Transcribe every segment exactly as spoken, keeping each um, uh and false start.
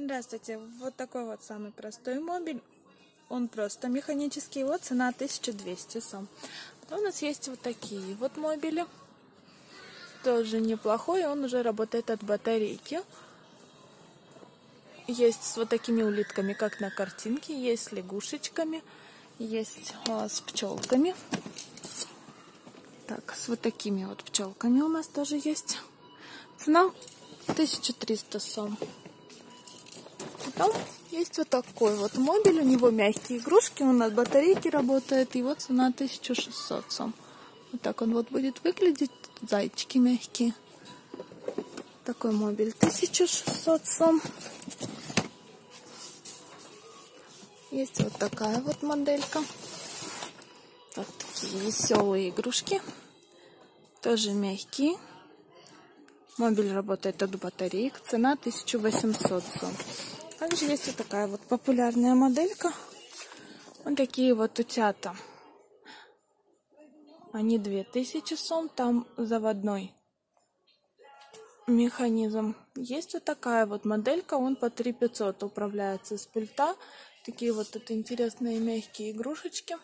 Здравствуйте, вот такой вот самый простой мобиль, он просто механический, его цена тысяча двести сом. У нас есть вот такие вот мобили, тоже неплохой, он уже работает от батарейки. Есть с вот такими улитками, как на картинке, есть с лягушечками, есть а, с пчелками. Так, с вот такими вот пчелками у нас тоже есть. Цена тысяча триста сом. Потом есть вот такой вот мобиль, у него мягкие игрушки, он от батарейки работает, его цена тысяча шестьсот сом. Вот так он вот будет выглядеть, зайчики мягкие. Такой мобиль тысяча шестьсот сом. Есть вот такая вот моделька. Вот такие веселые игрушки, тоже мягкие. Мобиль работает от батареек, цена тысяча восемьсот сом. Также есть вот такая вот популярная моделька. Вот такие вот утята. Они две тысячи сом, там заводной механизм. Есть вот такая вот моделька, он по три тысячи пятьсот управляется с пульта. Такие вот тут интересные мягкие игрушечки.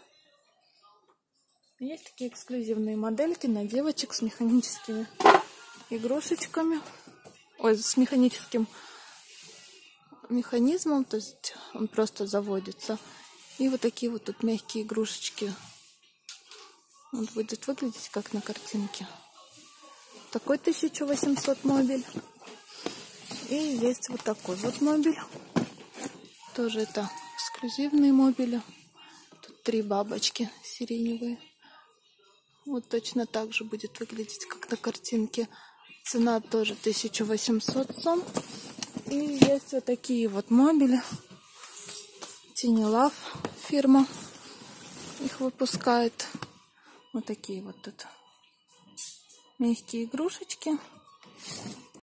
Есть такие эксклюзивные модельки на девочек с механическими игрушечками. Ой, с механическим механизмом, то есть он просто заводится. И вот такие вот тут мягкие игрушечки. Он будет выглядеть как на картинке. Такой тысяча восемьсот мобиль. И есть вот такой вот мобиль. Тоже это эксклюзивные мобили. Тут три бабочки сиреневые. Вот точно так же будет выглядеть, как на картинке. Цена тоже тысяча восемьсот сом. И есть вот такие вот мобили. Тинилав фирма их выпускает. Вот такие вот тут мягкие игрушечки.